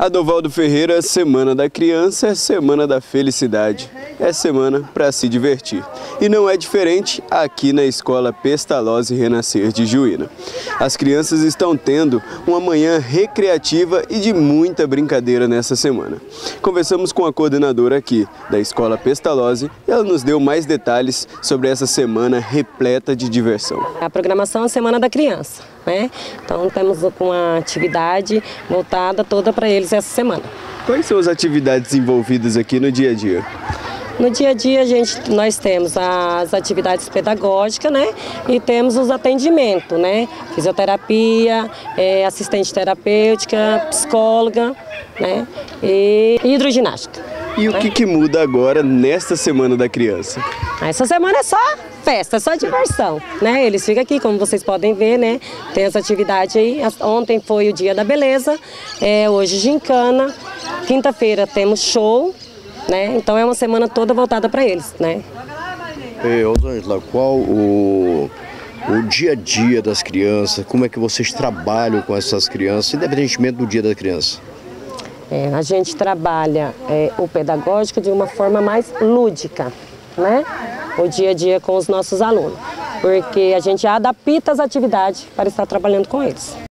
Adovaldo Ferreira, Semana da Criança é Semana da Felicidade, é semana para se divertir. E não é diferente aqui na Escola Pestalozzi Renascer de Juína. As crianças estão tendo uma manhã recreativa e de muita brincadeira nessa semana. Conversamos com a coordenadora aqui da Escola Pestalozzi e ela nos deu mais detalhes sobre essa semana repleta de diversão. A programação é a Semana da Criança, né? Então temos uma atividade voltada toda para eles essa semana. Quais são as atividades envolvidas aqui no dia a dia? No dia a dia nós temos as atividades pedagógicas, né? E temos os atendimentos, né? Fisioterapia, assistente terapêutica, psicóloga, né? E hidroginástica. E o que muda agora nesta Semana da Criança? Essa semana é só festa, é só diversão, né? Eles ficam aqui, como vocês podem ver, né? Tem as atividades aí. Ontem foi o Dia da Beleza, hoje gincana, quinta-feira temos show, né? Então é uma semana toda voltada para eles, né? Rosângela, qual o dia a dia das crianças? Como é que vocês trabalham com essas crianças, independentemente do Dia da Criança? A gente trabalha o pedagógico de uma forma mais lúdica, né? O dia a dia com os nossos alunos, porque a gente adapta as atividades para estar trabalhando com eles.